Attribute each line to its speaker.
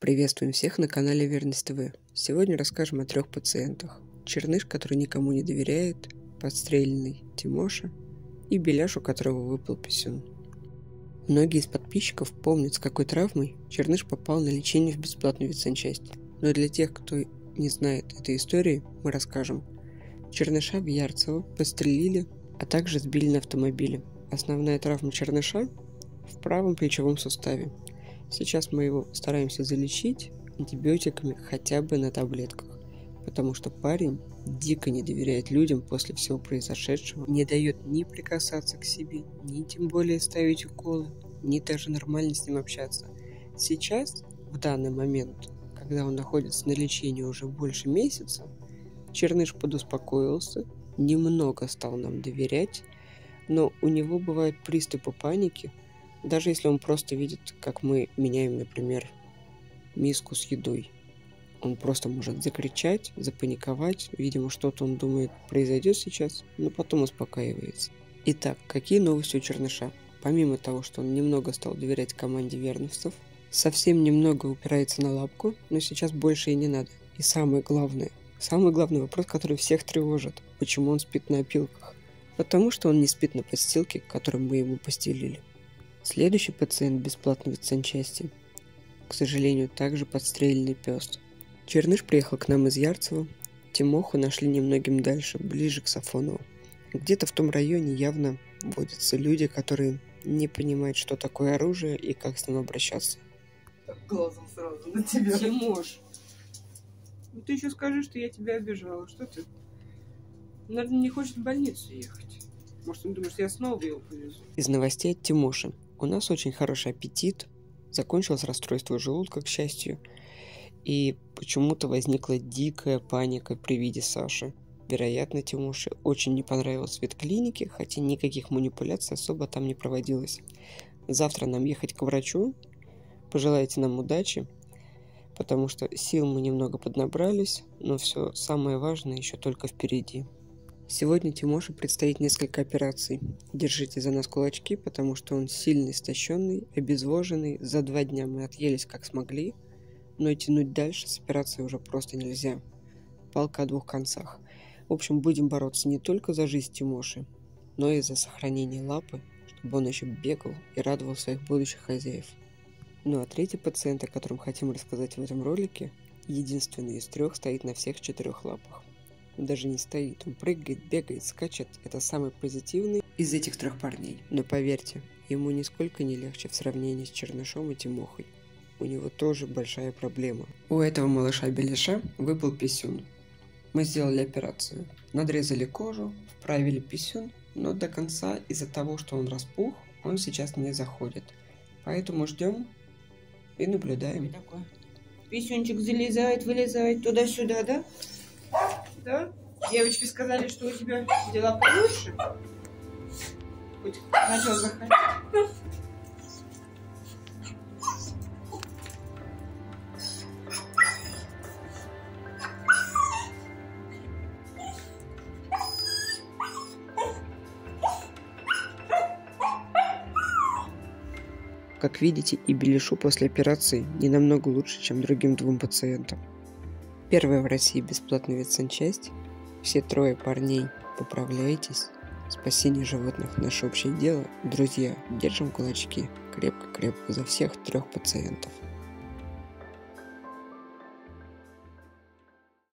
Speaker 1: Приветствуем всех на канале Верность ТВ. Сегодня расскажем о 3 пациентах. Черныш, который никому не доверяет, подстреленный Тимоша и Беляш, у которого выпал писюн. Многие из подписчиков помнят, с какой травмой Черныш попал на лечение в бесплатную ветсанчасть. Но для тех, кто не знает этой истории, мы расскажем. Черныша в Ярцево подстрелили, а также сбили на автомобиле. Основная травма Черныша в правом плечевом суставе. Сейчас мы его стараемся залечить антибиотиками хотя бы на таблетках, потому что парень дико не доверяет людям после всего произошедшего, не дает ни прикасаться к себе, ни тем более ставить уколы, ни даже нормально с ним общаться. Сейчас, в данный момент, когда он находится на лечении уже больше месяца, Черныш подуспокоился, немного стал нам доверять, но у него бывают приступы паники, даже если он просто видит, как мы меняем, например, миску с едой. Он просто может закричать, запаниковать, видимо, что-то он думает произойдет сейчас, но потом успокаивается. Итак, какие новости у Черныша? Помимо того, что он немного стал доверять команде верновцев, совсем немного упирается на лапку, но сейчас больше и не надо. И самый главный вопрос, который всех тревожит, почему он спит на опилках? Потому что он не спит на подстилке, которую мы ему постелили. Следующий пациент бесплатной ветсанчасти, к сожалению, также подстреленный пес. Черныш приехал к нам из Ярцева. Тимоху нашли немногим дальше, ближе к Сафонову. Где-то в том районе явно водятся люди, которые не понимают, что такое оружие и как с ним обращаться.
Speaker 2: Глазом сразу на тебя.
Speaker 1: Тимош, ну ты еще скажи, что я тебя обижала. Что ты? Наверное, не хочет в больницу ехать. Может, он думает, что я снова его повезу. Из новостей от Тимоши. У нас очень хороший аппетит. Закончилось расстройство желудка, к счастью. И почему-то возникла дикая паника при виде Саши. Вероятно, Тимоше очень не понравился вид клиники, хотя никаких манипуляций особо там не проводилось. Завтра нам ехать к врачу. Пожелайте нам удачи, потому что сил мы немного поднабрались, но все самое важное еще только впереди. Сегодня Тимоше предстоит несколько операций. Держите за нас кулачки, потому что он сильно истощенный, обезвоженный. За 2 дня мы отъелись как смогли, но и тянуть дальше с операцией уже просто нельзя. Палка о 2 концах. В общем, будем бороться не только за жизнь Тимоши, но и за сохранение лапы, чтобы он еще бегал и радовал своих будущих хозяев. Ну а 3-й пациент, о котором хотим рассказать в этом ролике, единственный из 3 стоит на всех 4 лапах. Он даже не стоит, он прыгает, бегает, скачет. Это самый позитивный из этих 3 парней. Но поверьте, ему нисколько не легче в сравнении с Чернышом и Тимохой. У него тоже большая проблема. У этого малыша Беляша выпал писюн. Мы сделали операцию. Надрезали кожу, вправили писюн, но до конца из-за того, что он распух, он сейчас не заходит. Поэтому ждем и наблюдаем.
Speaker 2: Такой. Писюнчик залезает, вылезает туда-сюда, да? Да? Девочки сказали, что у тебя дела получше. Хоть начал заходить.
Speaker 1: Как видите, и Беляшу после операции не намного лучше, чем другим 2 пациентам. Первая в России бесплатная ветсанчасть. Все 3 парней, поправляйтесь. Спасение животных – наше общее дело. Друзья, держим кулачки крепко-крепко за всех 3 пациентов.